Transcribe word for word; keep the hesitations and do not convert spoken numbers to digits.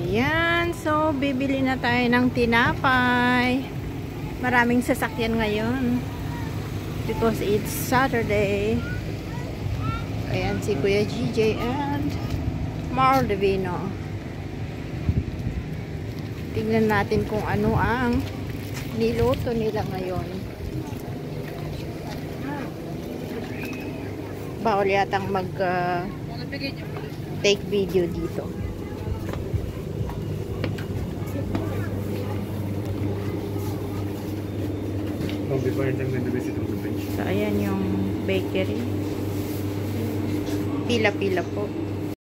Ayan, so bibili na tayo ng tinapay. Maraming sasakyan ngayon because it's Saturday. Ayan si Kuya G J and Marl Divino. Tingnan natin kung ano ang niluto nila ngayon. Bawal yatang mag uh, take video dito. So, ayan yung bakery. Pila-pila po.